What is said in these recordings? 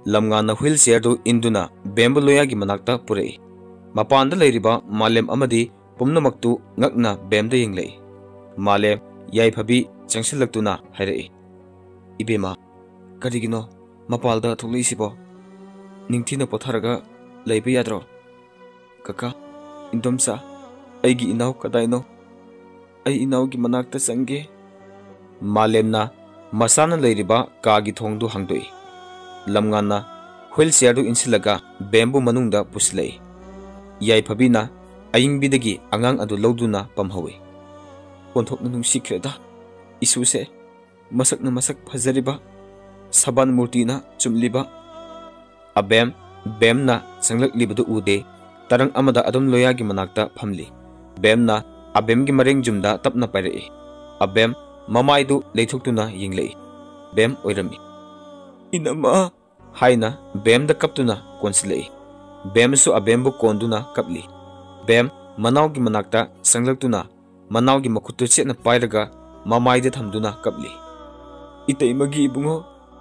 lamngana wheelchair du induna bembu loya gi manakta purei mapanda leiriba malem amadi pumnamaktu ngakna bemda yinglei malem yai phabi changsilaktuna hairei ibema karigino mapalda thulisibo ningthina potharaga leibe yadro kaka indomsa aigi inaw kadaino ai inaw gi manakta sange malemna masana leiriba kagi thongdu hangdoi lamngana wheelchair du insilaga bembu manungda puslei yai phabina ayingbidagi angang adu loduna pamhawi onthokna nungsikreda isuse masakna masak phajariba saban murtina chumliba abem bemna sanglaklibudu ude tarang amada adum loyagi manakta phamli bemna abem gi mareng jumda tapna parei abem mamaidu leithoktuna yinglei bem oirami inama haina bemda kaptuna konsilei bemsu abembu konduna kapli bem manawgi manakta sanglaktuna manawgi makhutu chetna pairaga mamaide thamduna kapli itaimagi ibungo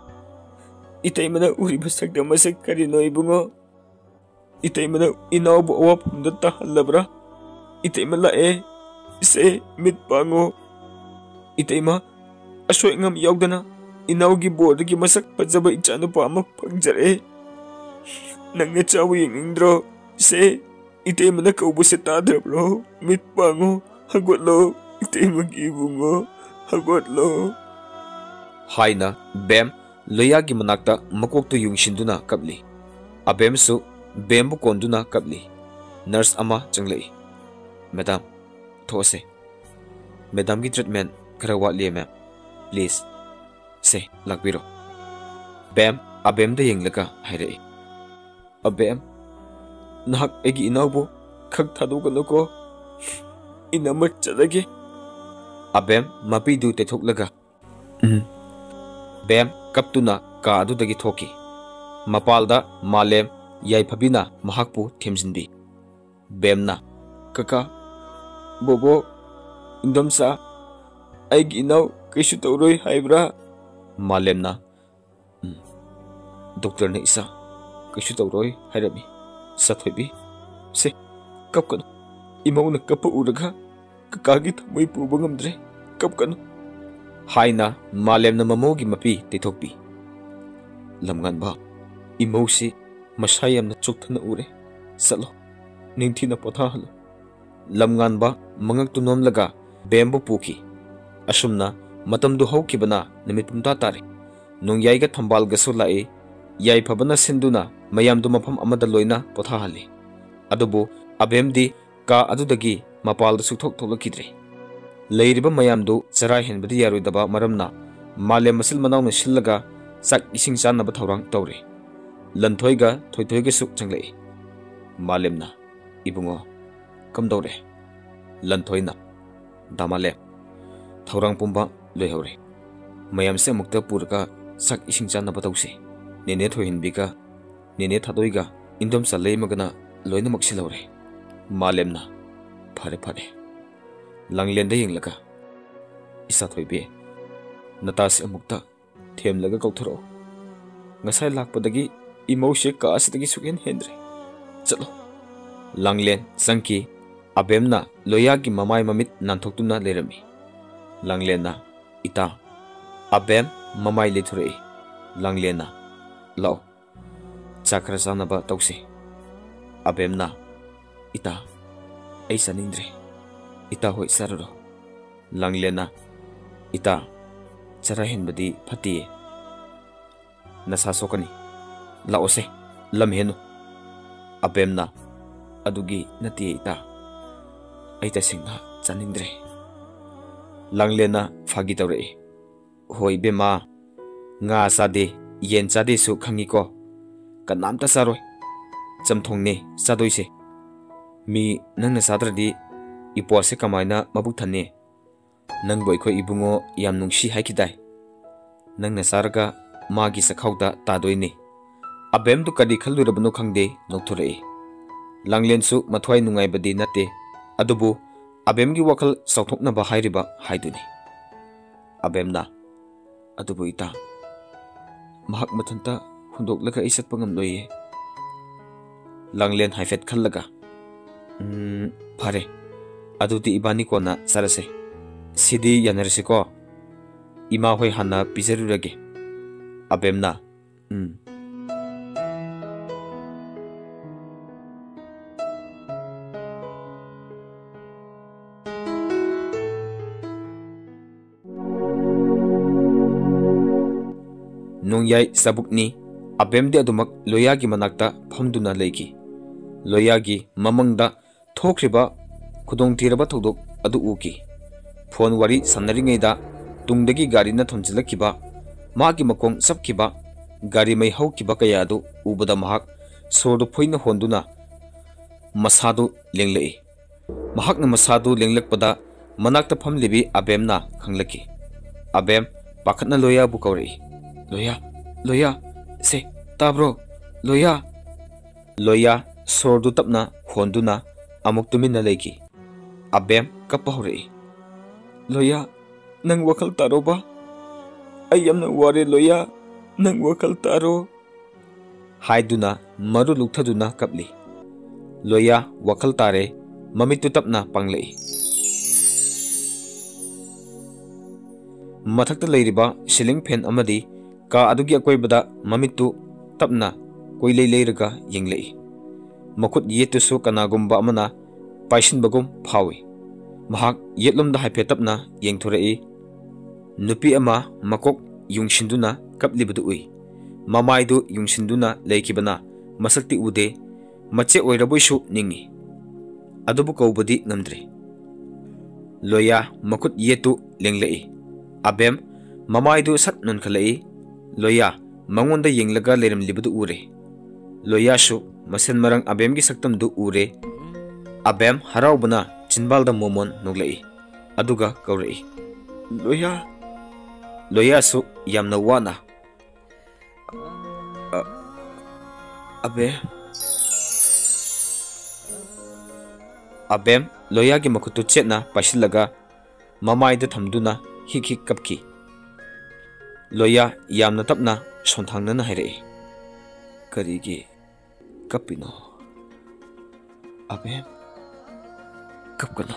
itaimana uriba sakda masak karino ibungo itaimana inawbu awapumda tahalabra itaimala se mit pango itaima asoi ngam yaudana inawgi bodagi masak pajaba ichanupa ama pangjare nangna chawu yingindro se itaimana kaubuse tadrabro mit pango hagotlo itaimagi ibungo hagotlo haina bem loyagi manakta makoktu yungshinduna kapli abemsu bembu konduna kapli nurse ama changlei madam those madam gi treatment khara watli ma'am please se lakbiro bem abem da yenglaga hairei abem nahak egi inawbo khak thadugano inamat chalage abem mapidu te thoklaga bem kaptuna ka adudagi thoki mapalda malem yai phabina mahakpu themjinbi bemna kaka bobo indomsa aigi inaw kaishu tawroi haibra malemna doctor na isa kaishu tawroi hairami sathoibi se kapkano imawna kapa uraga kakagi thamoi puba ngamdre kapkano haina malemna mamogi mapi tithokpi lamganba imausi masayamna chukthana ure salo ningthina pothahalo lamganba mangaktu nomlaga bembu puki asumna matamdu hokibana nimitpumta tare nongyaiga thambalga solai yai phabana sinduna mayamdu mafam amada loina pothahali adubu abemdi ka adudagi mapalda suthok tholakidre leiriba mayamdu charai henbadi yaroidaba maramna malem masil manawna sillaga sak ising chanaba thorang tawre lanthoiga thoithoiga suk changlei malemna ibungo kamdore lanthoina damale thorang pumba loihore mayam se mukta purka sak ising chanaba tawse nene thohinbika nene thadoiga indom salei magana loina maksilore malemna phare phare langlenda yenglaga isa thoibe natasi amukta themlaga kauthoro ngasai lakpadagi imose ka asidagi sugen hendre chalo langlen sangki abemna loyagi mamai mamit nanthoktunna lerami langlena ita abem mamai lethurei langlena lao chakra sanaba tausi abemna ita ai sanindre ita hoi sararo langlena ita chara henbadi phati nasa sokani laose lamhenu abemna adugi nati ita aita singha chanindre langlena phagi tawre hoi bema nga sade yen chade su khangi ko kanamta saroi chamthongne sadoise mi nangna sadradi ipose kamaina mabuk thanne nang boi khoi ibungo yam nungsi haikidai nangna sarga magi sakhauda tadoine abem du kadi khalurabno khangde nokthorei langlen su mathwai nungai badi nate adubu abem gi wakal sauthokna ba hairiba haiduni abemna adubu ita mahak mathanta hundok ay isat pangam loye. Langlen haifet khalaga. Pare. Aduti ibani ko na sarase. Sidi yanarse ko. Ima hoy hana pizarurage. Abem na. Nung yay sabuk ni, Abem di adumak loyagi manakta phamduna leiki. Loyagi mamangda thokriba khudong tiraba thodok adu uki. Phone wari sannaringayda tungdagi gari na thonjilakiba, magi makong sapkiba, gari may hawkiba kaya adu ubada mahak sordo phoina honduna masadu lenglai. Mahak na masadu lenglakpada manakta phamlibi Abem na khanglaki. Abem pakat na loya bukawri. Loya, se, tabro, loya. Loya, sordu tapna, honduna, amuk tumina leiki. Abem kapahuri. Loya, nang wakal taro ba? Ayam na wari loya, nang wakal taro. Haiduna, maru luktaduna kapli. Loya, wakal tare, mamitu tapna panglei. Mathakta leiriba, siling pen amadi, ka adugi akoybada mamitu tapna koilei leiraga yenglei. Makut yetusu kanagumba amana paisinbagum phawi. Mahak yetlomda haife tapna yengthorei. Nupi ama makok yungsinduna kaplibadu ui. Mamaidu yungsinduna leikibana masakti ude mache oirabuisu ningi. Adubu kaubadi ngamdre. Loya makut yetu lenglei. Abem mamaidu sat nun khalai. Loya mangonda yenglaga leram libudu ure. Loya shu masen marang Abem gi saktam du ure. Abem harau bana chinbalda momon noglai. Aduga kaurei. Loya su yamna wana. Abem loya gi makutu chetna pasilaga mamaida thamduna hik kapki. Loya yamna tapna sonthangnana hairei. Karigi kapino. Abem kapkano.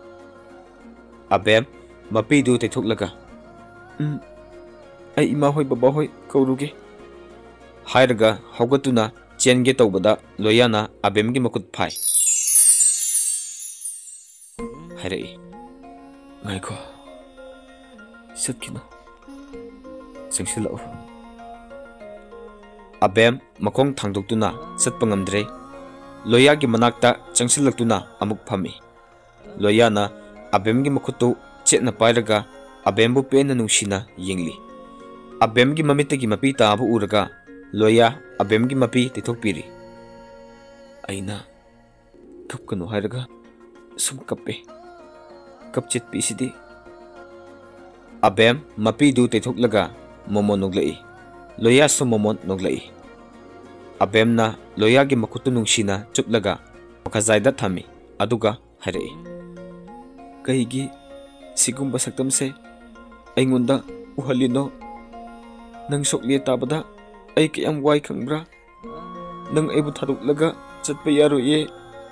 Abem mapidu tethuklaga. Ai ima hoi baba hoi kauruge. Hairaga haugatuna chenge tawbada loyana Abem gi makut phai. Hairei. Ngaiko. Satkino. Sengsilau. Abem makong thangdoktuna satpa ngamdre. Loya gi manakta changsilaktuna amuk phami. Loya na Abem gi makhutu chetna pairaga Abem bu pena nungsina yengli. Abem gi mamite gi mapi tabu uraga Loya Abem gi mapi tithokpiri. Aina kapkanu hairaga sum kappe. Kapchit pisidi. Abem mapi du tithoklaga momon noglai. Loya su momon noglai. Abem na loya gi makutu nungsina chuplaga makazayda thami aduga hairei. Kaigi sigumba saktamse aingonda uhalino. Nang sokli tabada ay kayam wai khangbra. Nang aibu thaduklaga chatpa yaroye.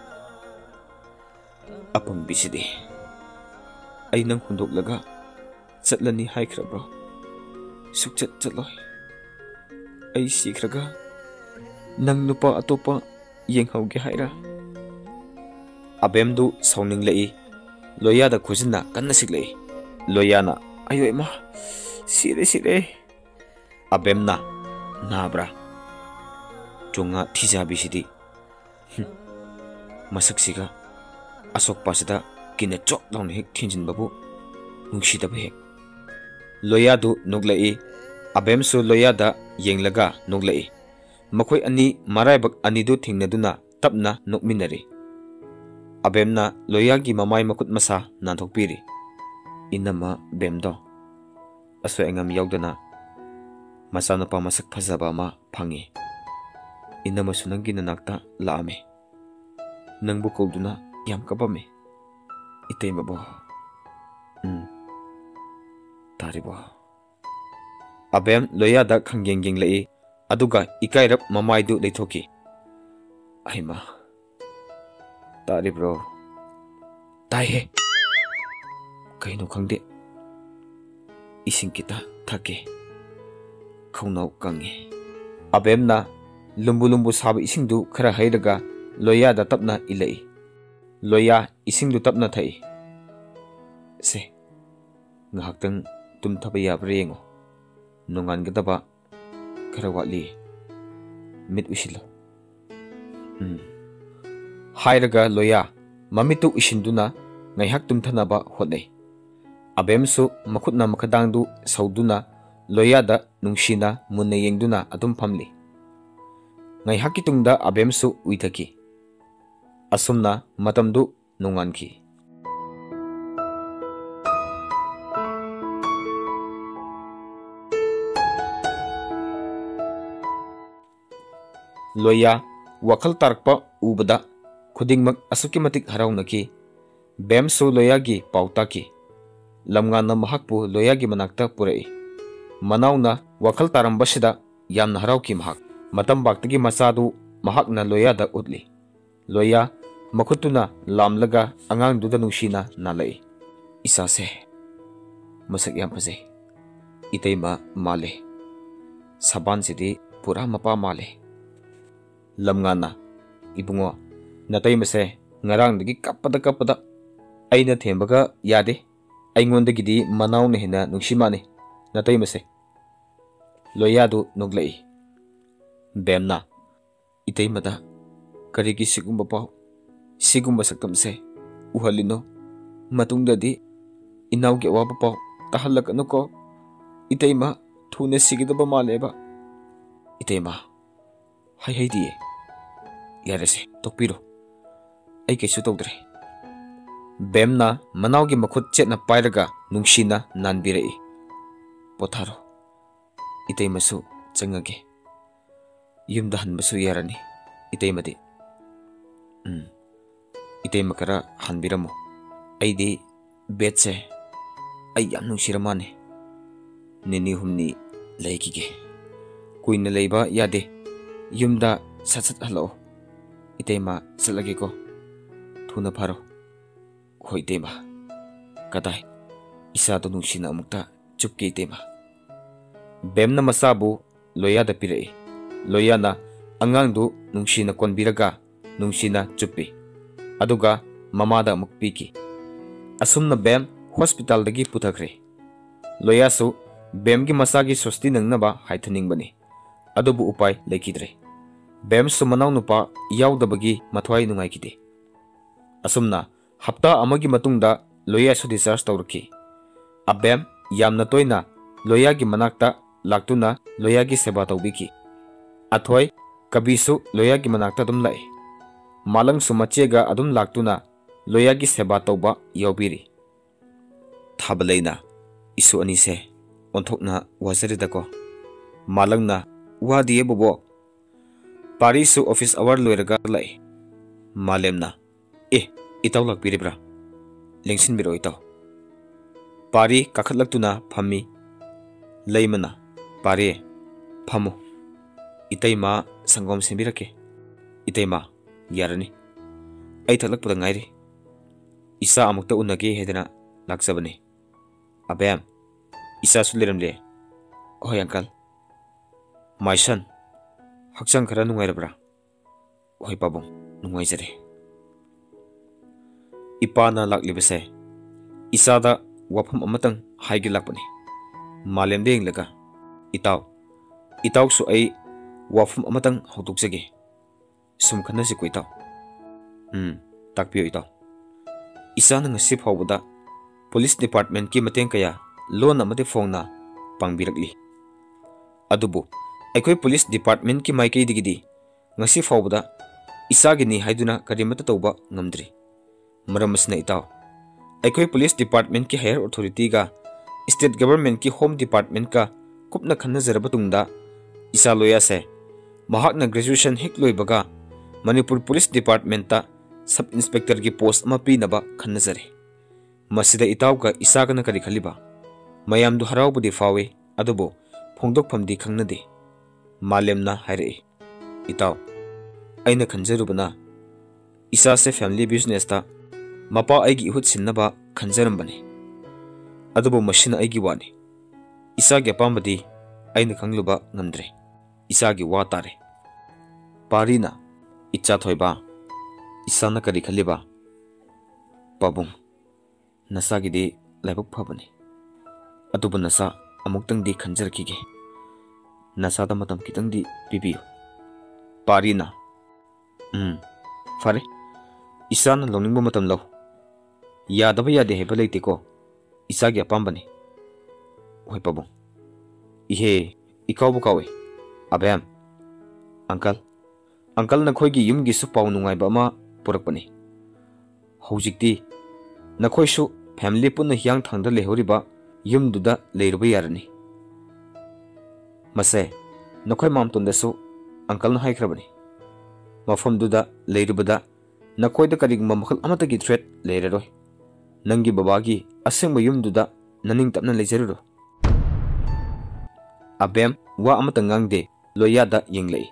Apang bisidi. Ay nang hundoklaga chatlani haikrabro. Sukchat chatloy. Ay sikraga nang nupa atopa yenghauge haira. Abem du sauning lai. Loya da khujina kanna siklei. Loya na ayo ema sire. Abem na nabra. Chunga thijabi sidi. Masaksiga asok pasida kine chok lawn hek thinjin babu nungshida hek. Loya du nuglai. Abem su loya da yenglaga nuglai. Makoi ani maraibak anidu thingnaduna tapna nokminari. Abem na loya gi mamai makut masa nanthokpiri. Inama bemdo. Aso engam yaudana masanapa masak phajaba ma phangi. Inama sunangi nanakta laame. Nangbu kauduna yam kapame. Itay mabo. Taribo. Abem loya da khanggeng lai. aduga ikairap mamaidu leithoki. Aima. Tari bro. Tai he. Kaino khangde. Ising kita thake. Khaunau kangi. Abem na lumbu saba ising du khara haidaga loya da tapna ilai. Loya ising du tapna thai. Se. Ngahaktang tumthaba brengo. Nungan gadaba khara watli. Mit usilo. Hairaga loya mamitu isinduna ngaihak tumthanaba hotnai. Abemsu makhutna makadangdu sauduna loyada nungshina munna yengduna adum phamli. Ngaihaki tungda Abemsu uithaki. Asumna matamdu nunganki. Loya wakal tarkpa ubada khudingmak asuki matik haraunaki. Bemsu loyagi pautaki. Lamngana mahakpu loyagi manakta purai. Manauna wakal tarambasida yamna harauki mahak. Matam baktagi masadu mahakna loyada utli. Loya makutuna lamlaga angang duda nungshina nalai. Isase masak yam pazai. Itayma male. Saban sidi pura mapa male. Lamngana ibungo natay mase ngarang dagi kapada aina thembaga yade aingondigidi manaw na hina nungshimane natay mase loyadu nuglai. Bemna itay mata karigi sigumba pao sigumba saktamse uhalino matungdadi inawgi awaba pao tahalakano ko itay ma thune sigidaba maleba. Itay ma hay diye yarase tokpiro ay kaisu tawdre. Bemna manawgi makhut chetna pairaga nungshina nanbirai. Potharo itay masu changage yumda hanbasu yarani itay madi. Itay makara hanbiramo aydi betse ay yam nungsiramane nini humni laykige kuina layba yade yumda sat halo. Itema salagi ko thuna pharo khoi tema kadai isa to nungsina amukta chupke tema. Bemna masabu loya da pirai. Loya na angang du nungsina konbiraga nungsina chupi aduga mamada amuk piki. Asumna Bem hospital dagi puthakre. Loya su Bem gi masagi sosti nangnaba haithaning bani adubu upai lekidre. Bem sumanaw nupa yaudabagi mathwai nungai kide. Asumna hapta amagi matungda loya su discharge tawraki. Abem yamna toina loya gi manakta laktuna loya gi seba tawbiki. Athoi kabisu loya gi manakta dum lai. Malang sumachega adum laktuna loya gi seba tawba yawbiri. Thabalaina isu anise onthokna wazaridako. Malangna wadiye bobo. Parisu office hour loiraga lai. Malemna itaw lakbiribra lengsin biro itaw. Pari kakhatlaktuna phammi. Laimana pari phamu. Itayma sangom simbirake. Itayma yarani ay thaklakpada ngairi. Isa amukta unage hedana laksabani. Abem isa suliramle. Hoy uncle. My son hakchang khara nungairabra. Hoy pabong nungaijare. Ipana laklibase isada wafam amatang haigilakpani. Malem deng laga itaw su ay wafam amatang hautuksage. Sumkhana si ko itaw. Takpiyo itaw. Isa na ngasi phawbada police department ki mateng kaya loan amate phone pangbirakli. Adubu aikoi police department ki maikei digidi ngasi phawbada isagi ni haiduna karimata tawba ngamdri. Maramasna itaw aikoi police department ki higher authority ga state government ki home department ka kupna khanna zaraba tungda isa loya se mahakna graduation hek loibaga Manipur police department ta sub inspector ki post ama pinaba khanna zare. Masida itaw ka isa kana kari khaliba mayam du harau budi fawe adubo phongdok phamdi khangnade. Malemna hairei. Itaw, aina khanjarubana isa se family business ta mapa aigi ihut sinnaba khanjarambani. Adubo machine aigi wani. Isa ge pambadi aina khangluba ngamdre. Isa gi wa tare. Parina icha thoiba isa na kari khaliba. Pabung nasa gi de laibuk phabani. Adubo nasa amuktang di khanjarkige. Nasa da matam kitang di pibiyo. Parina. Fare. Isa na longning mo matam law. Yadaba yade heba leite ko. Isa gi apambani. Hoy pabong. Ihe, ikaw bu kawe. Abem. Uncle na khoi gi yum gi su paw nungai ba ma purakpani. Hojikti na khoi su family pun hyang thangda lehori ba yum duda leiruba yarani. Mase na khoi mam ton da su uncle na haikrabani. Mafam duda leirubada na khoi da karig mamakal amata gi threat leiraroi. Nangi babagi aseng ba yum duda naning tapna leijaruro. Abem wa amata ngangde loya da yenglei.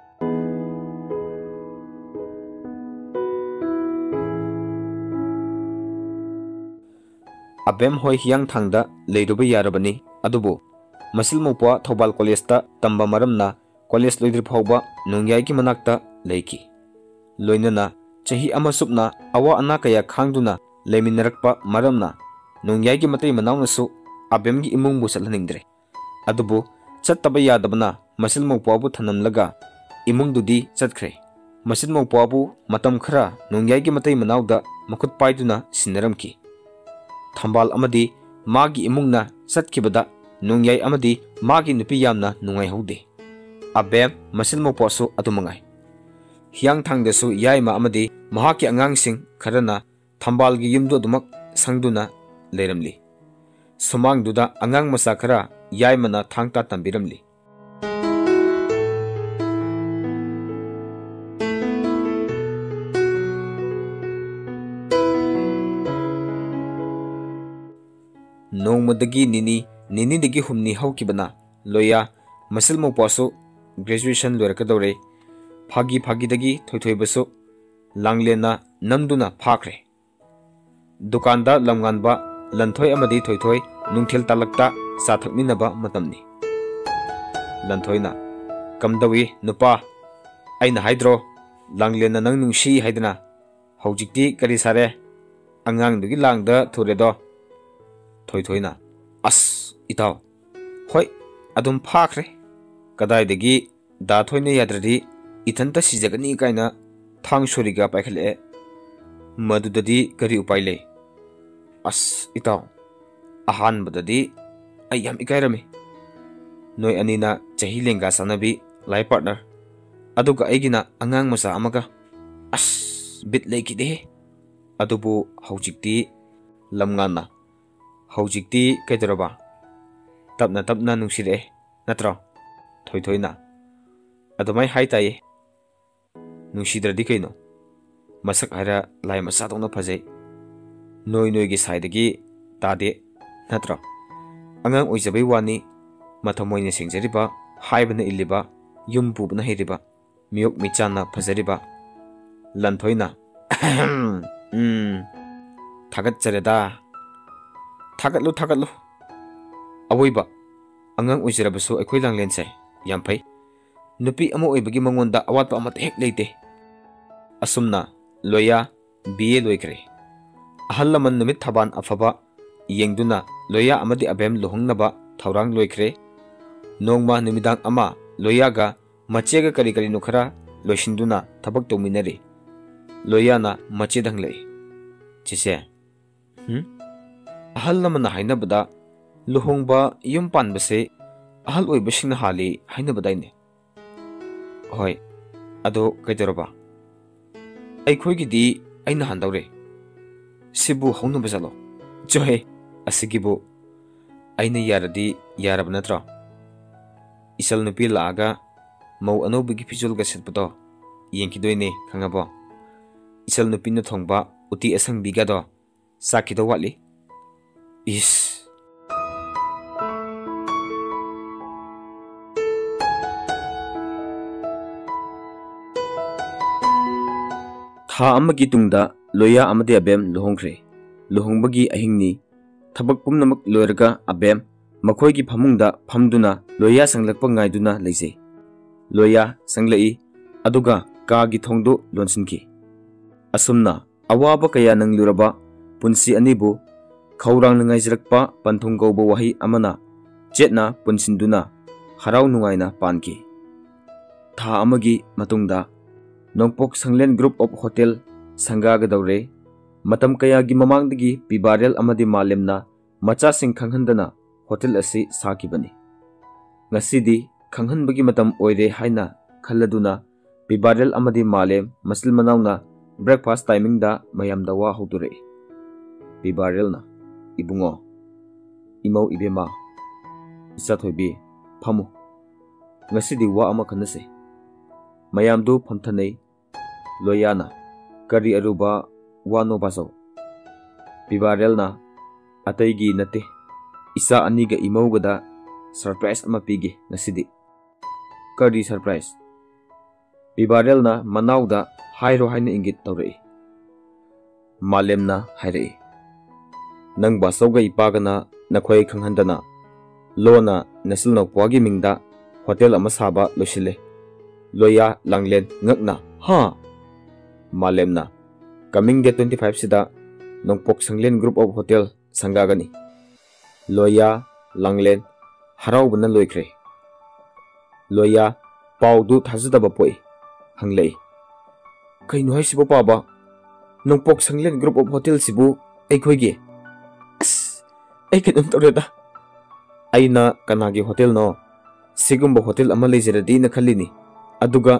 Abem hoi hyang thangda leiruba yarabani adubo masil mopwa thobal college ta tamba maramna college loidir phawba nongyai ki manakta leiki loinana chahi ama supna awa ana kaya khangduna leminarakpa maramna nongyai ki matai manawna su abem gi imung bu salhaningdre adubo chattaba yadabna masil mopwa bu thanamlaga imung dudi chatkhre masil mopwa bu matam khara nongyai ki matai manawda makut paiduna sinaramki Thambal amadi magi imungna satkibada nungyai amadi magi nupi yamna nungai haude. Abem masil moposu atumangai. Hyang thangdesu yaima amadi mahaki angang sing kharana thambal gi yimdu dumak sangduna leramli. Sumang duda angang masa khara yaimana thangta tambiramli. Nongmadagi nini dagi humni haukibana loya masil mopasu graduation lorakadore phagi dagi thoi basu langlena namduna phakre dukanda lamganba lanthoi amadi thoi nungthel talakta sathakminaba matamni lanthoina kamdawi nupa aina haidro langlena nang nungshi haidana haujikti kari sare angang dugi langda thuredo Thoi-thoina. As, itaw. Hoi, adum phakre. Kadai dagi da thoina yadradi itanta sijagani kaina thang shoriga paikhale. Madudadi kari upaile. As, itaw. Ahan badadi ayam ikairami. Noi anina chahi lenga sanabi life partner. Aduga aigina angang masa amaga. As, bit leikide. Adubu haujikti lamngana. Haujikti kaidaraba tapna nungsire natro thoi-thoina adumai haitai nungsidradi kaino masak haira lai masa tongna phajai noi gi saidagi tade natro angang oijabai wani mathamoine singjariba haibana illiba yum pubna heriba miyok michana phajariba lanthoina thagat chareda Thagatlu. Awoiba. Angang ujirabasu akoy lang lense. Yampay. Nupi amo oibagi mangonda awatpa amata hek leite. Asumna loya BA loikre. Ahalaman numit thaban afaba yengduna loya amadi abem lohongnaba thaurang loikre. Nongma numidang ama loya ga machega kari nukhara loishinduna thabak tominari. Loya na machedang lei. Chise. Ahal namana hainabada luhongba yum panbase ahal oibasingna hali hainabadaine. Hoi, ado kaidaraba. Aikhoigidi aina handawre. Sibu hongnaba jalo. Johe, asigibu aina yaradi yarab natra. Isal nupi laaga mau anobigi pijolga setpado yengkidoine khangabo. Isal nupi na thongba uti asang bigado sakido wali. Is Tha amagi tungda Loya amadi Abem luhongkre. Luhongbagi ahingni thabak pumnamak loiraga Abem makoigi phamungda phamduna Loya sanglakpa ngaiduna leise. Loya sanglai aduga kagi thongdo lonsinki. Asumna awaba kaya nang luraba punsi anibu khaurang ngaijrakpa panthung gauba wahi amana chetna punsinduna harau nungaina panki. Tha amagi matungda Nongpok Sanglen Group of Hotel Sangaga daure matam kayagi mamangdagi pibarel amadi malemna macha sing khanghandana hotel asi sakibani. Ngasidi khanghanbagi matam oire haina khalladuna pibarel amadi malem masil manawna breakfast timing da mayamda wa hudure. Pibarel na ibungo imau ibema isa thoibi phamu ngasidi wa ama khanase mayamdu phamthanei Loyana kari aruba wano baso Pibarel na ataigi nate isa aniga imawgada surprise ama pigi ngasidi. Kari surprise Pibarel na manawda hairo haina ingit tawrei. Malem na hairei nang basawga ipagana nakhoi khanghandana lona nasil nokpwagi mingda hotel ama saba losile. Loya langlen ngakna ha Malem na coming day 25 sida Nongpok Sanglen Group of Hotel Sangagani. Loya langlen harau bana loikre. Loya paudu thazadaba poi hanglei. Kaino haisibo paba Nongpok Sanglen Group of Hotel sibu aikhoigi. As ai kedum toreda. Aina kanagi hotel no sigumba hotel ama lejeradi na khalini. Aduga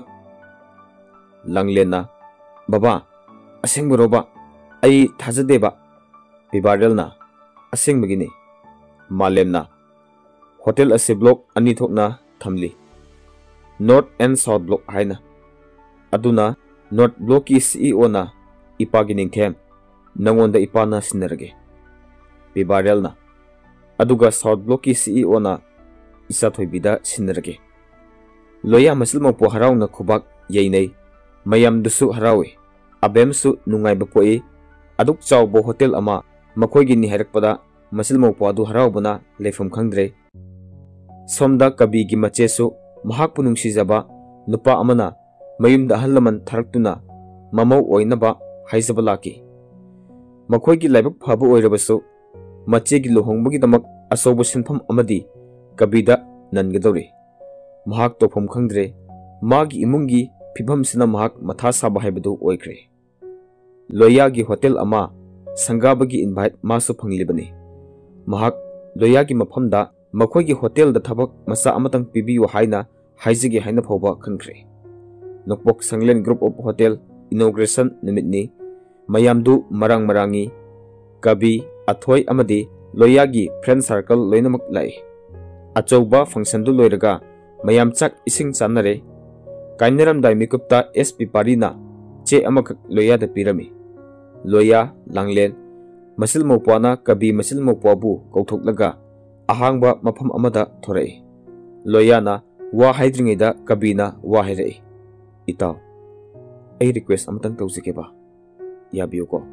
langlen na Baba, asing roba ay thazadeba. Pibarel na asing magini. Malem na hotel ase block ani thokna thamli. North and South block haina. Aduna North block ki CEO na ipagining them nangonda ipana sinarage. Pibarel na aduga South block ki CEO na isa thoibida sinarage. Loya masil mo po haraw na khubak yainay mayam dusu harawi. Abem su nungai bapoi aduk chawbo hotel ama makoigi ni harakpada masil mo po adu haraw buna lefum khangdre. Somda kabi gi mache su mahak punung sijaba nupa amana mayumda halaman tharaktuna mamau oinaba haizabalaki. Makoigi laibak phabu oirabasu mache gi lohongbagi damak asobo sinpham amadi kabida nangadori. Mahak tofam khangdre magi imungi Pibam sina mahak matha saba haibadu oikre. Loya gi hotel ama sangabagi invite masu phanglibani. Mahak loya gi maphamda makhoi gi hotel da thabak masa amatang pibiyu haina haizigi haina phoba khangkre. Nokpok Sanglen Group of Hotel inauguration nimitni mayamdu marang marangi kabi athoi amadi loya gi friend circle loinamak lai. Achauba function du loiraga mayam chak ising chanare. Kainaram dai mikupta SP Parina che amakak Loya da pirami. Loya langlen masil mopwana kabi masil mopwabu kauthoklaga ahangba mafam amada thorai. Loya na wa haidringida kabina wa hairei. Itaw ai request amatang tawsike ba yabiyo ko.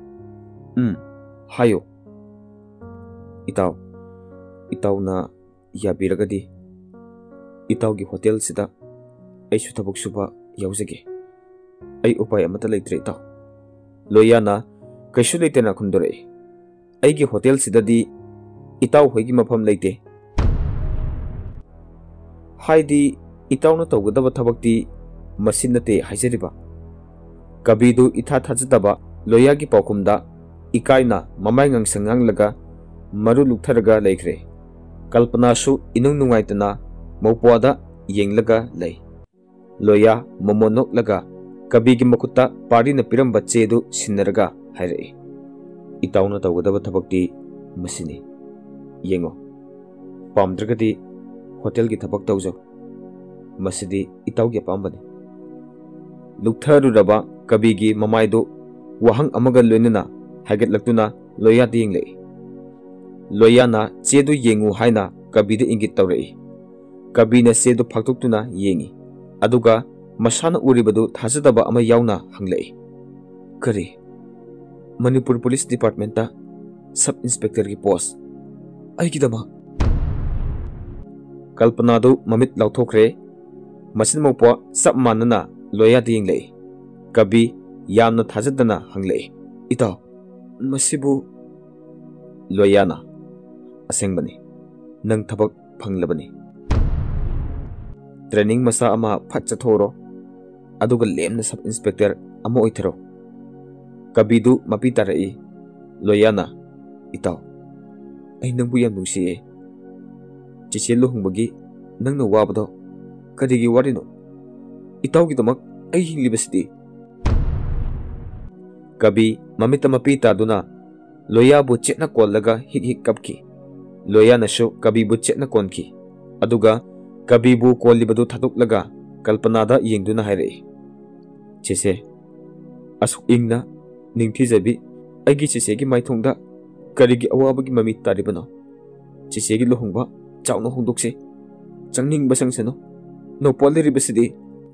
Hayo itaw na yabiragadi itaw gi hotel sida ay sutabok suba yauzage. Ay upay amata leitre itaw. Loya na kaishu leite na kundore. Ay gi hotel sidadi itaw hoigi mafam leite. Haidi itaw na tawgadaba thabakti masin nate haijariba. Kabidu itha thajadaba Loya gi paukumda ikaina mamay ngang sangang laga maru luktharaga leikre. Kalpana su inung nungaitana mawpwada yenglaga lei. Loya momonok laga kabigi makuta pari na piramba chedu sinaraga hairei. Itaw na tawgadaba thabakti masini. Yengo pamdragadi hotel gi thabak tawjaw. Masidi itaw gi pambani. Luktharuraba kabigi mamaydo wahang amaga loinana haigatlaktuna Loya dinglei. Loya na chedu yengu haina kabida ingit tawrei. Kabina chedu phaktoktuna yengi. Aduga masana uribadu thajadaba ama yauna hanglei. Kari Manipur Police Department ta Sub Inspector ki post ai kidama Kalpana do mamit lauthokre masin mopo sab manana loya ding lei kabi yamna thajadana hanglei ita masibu loyana asengbani nang thabak phanglabani training masa ama phatcha thoro aduga lemna sub inspector ama oithero kabidu mapi tarai loyana ita ai nangbu yam nungsi chiche lohungbagi nangna wabado kadigi warino itaw gidamak ay hinglibasidi kabi mamita mapita duna loya bu chetna kollaga hik kapki loya na sho kabi bu chetna konki aduga kabi bu kollibadu thaduklaga kalpanada yengduna hairei chese asuk ingna ningthi jabi aigi chese gi maithongda karigi awabagi mami taribano chese gi lohungba chawna hongdokse changning basangsano no polleri basidi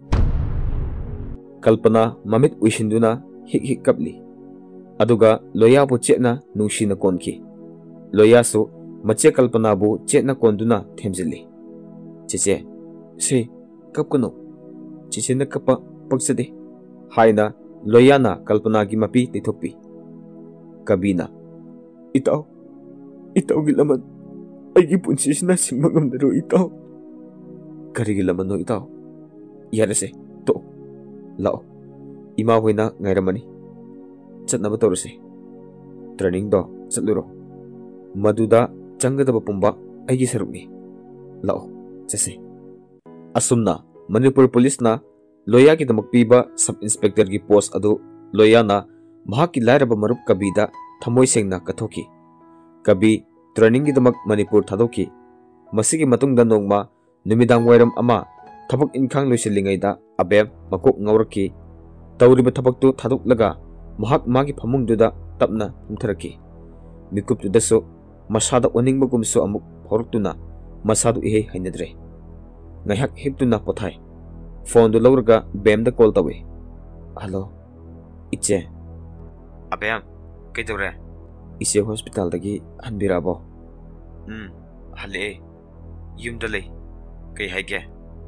kalpana mamit uishinduna hik kapli aduga loya bu chetna nungshina konki loya so mache kalpana bu chetna konduna themjili chese se kapkono chese na kapa pagsade haina loya na kalpana gi mapi tithokpi kabina itaw gilaman aigi punsisna singmagamdaro itaw karigi laman no itaw yarase to lao ima hoina ngairamani chatnaba toruse training do chatluro maduda changadaba pumba aigi sarukni lao chase asumna Manipur Police na loya ki damak piba sub inspector ki post adu loya na mahaki lairaba marup kabida thamoi sengna kathoki kabi training ki damak Manipur thadoki masigi matungda nongma numidang wairam ama thabak inkhang loiselingaida abem makok ngauraki tawriba thabaktu thaduklaga mahak magi phamungduda tapna umtharaki mikuptudaso masada oningbagumso amuk phortuna masadu ihe hainadre ngahak hiptuna pothai phone du lawraga bemda call tawe hello iche abem kaidore ise hospital dagi hanbirabo hale yumda lei kai haige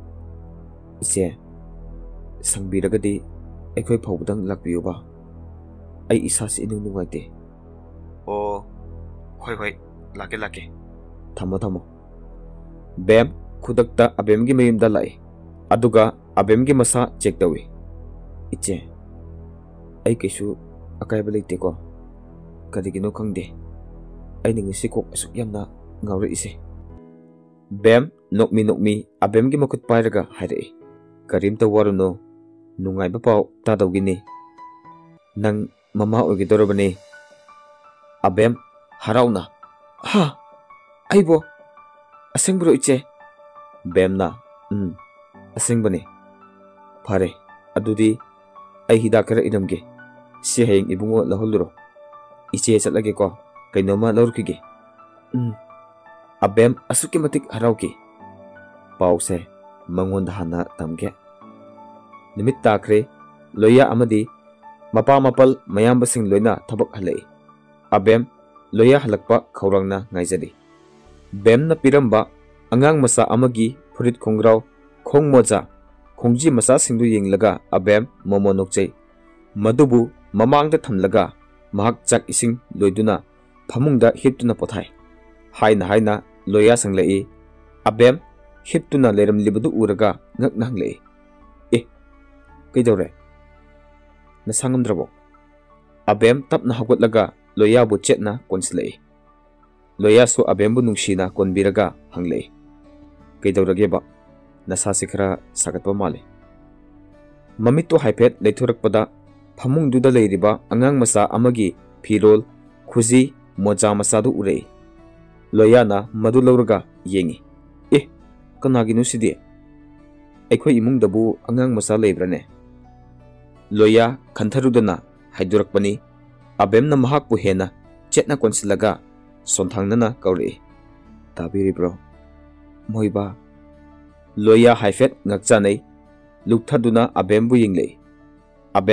ise sangbiragadi akhoi phawdang lakbiyo ba ai isasi inu nungaite o hoi lake thamo bem khudakta abem gi mayimda lai aduga abem gi masa check tawi iche ai kaisu akaiba leite ko kadigino khangde ai ning sikok asuk yamna ngawre ise bem nokmi abem gi makut pairaga haire karim ta waruno nungai ba pau ta dawgini nang mama ogi dorobani abem harauna ha aibo asengbro iche bemna asengbani phare adudi ai hidakara idamge si hayeng ibungo lahuluro iche chatlage ko kainoma lawrkige abem asuki matik harauki pause mangonda hana tamge nimit takre loya amadi mapa mapal mayamba sing loina thabak halai abem loya halakpa khaurangna ngaijadi bem na piramba angang masa amagi furit khongrau khongmoja khongji masa singdu yenglaga abem momo nokchei madubu mamangda thamlaga mahak chak ising loiduna phamungda hiptuna pothai haina loya sanglai abem hiptuna leram libadu uraga ngakna hanglai kaidore na sangamdrabo abem tapna hagotlaga loya bu chetna konslei loya so abem bu nungshina konbiraga hanglei kaidorage ba nasa sikra sagatwa male mamito haipet leithurakpada phamung duda leiriba angang masa amagi phirol khuji moja masadu urei loyana madu lawraga yengi kanagi nusidi aikhoi imung dabu angang masa leibrane loya kantharudana haidurakpani abemna mahak pu hena chetna konsilaga sonthangnana kauri tabiri bro moiba loya haifet ngakchanei lukthaduna abem bu yinglei abem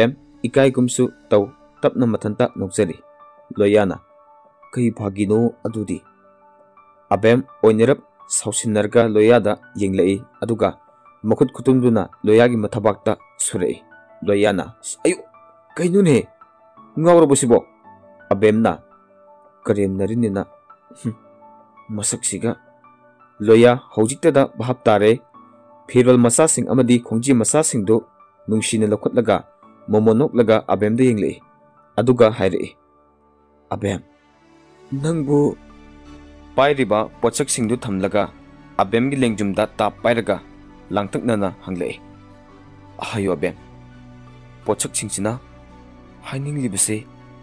ikai kumsu tau tapna mathanta nokjari loyana kai phagino adudi Abem oinerap sausinarga loyada yenglei aduga makhut khutumduna loyagi mathabakta surei loyana ayu kainune ngawro bosibo Abemna karem narinina masaksiga loya hojiktada bahap tare phirol masa sing amadi khongji masa sing do nungshina lokotlaga momonok laga Abem de yenglei aduga haire Abem nangbu pairiba pochak sing du thamlaga Abem gi lengjumda ta pairaga langtaknana hanglei ahayo Abem pochak singsina haining libase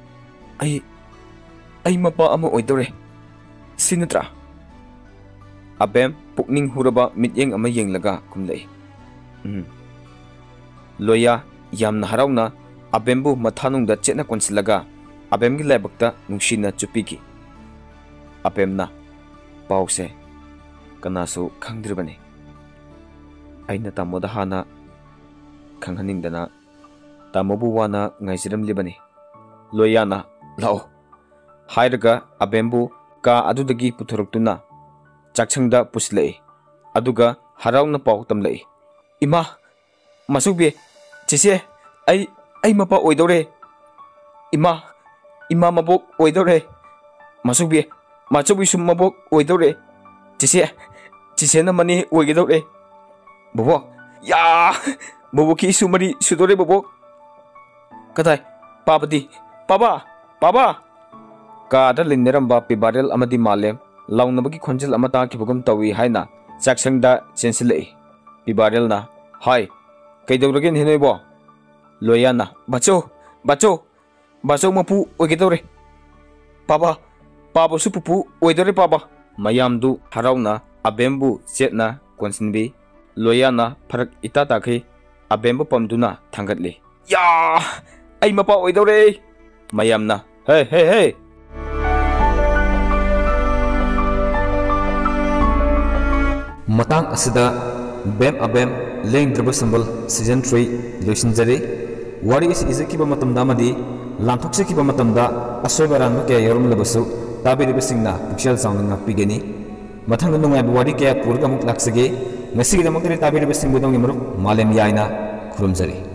ai mapa ama oidore sinatra Abem pukning huraba mityeng ama yenglaga kumlei loya yamna harawna Abembu mathanungda chetna konsilaga Abem gi laibakta nungshina chupigi Abemna pause kanasu khangdribani aina tamoda hana khanghaningdana tamobu wana ngaijiram libani loyana lao hairaga Abembu ka adudagi puthoroktuna chakchangda puslei aduga harawna pau tamlei ima masukbe chise ai mapa oidore ima mabok oidore masukbe machubi sum mabok oidore chise na mani oigedore bobo ya bobo ki sumari sudore bobo kadai papadi papa ka da linneramba pibarel amadi malem launabagi khonjel amata kibugum tawi haina chaksangda chensilei pibarel na hai kaidawragen hinoibo loyana bacho mapu oigedore papa su pupu oidore papa mayamdu harawna Abembu chetna konsinbi loyana farak ita takhe Abembu pamduna thangatli ya ai mapa oidore mayamna hey matang asida Abem Lengdraba Sambal season 3 loisinjare wari izakiba matamda amadi lanthoksekiba matamda asoibaran kaya yorum labasu tabiribasingna pukshal saungna ngakpigeni mathang nungay wari kaya purga muk laksage ngasigi damakri tabiribasing budong imru malem yaina khurumjari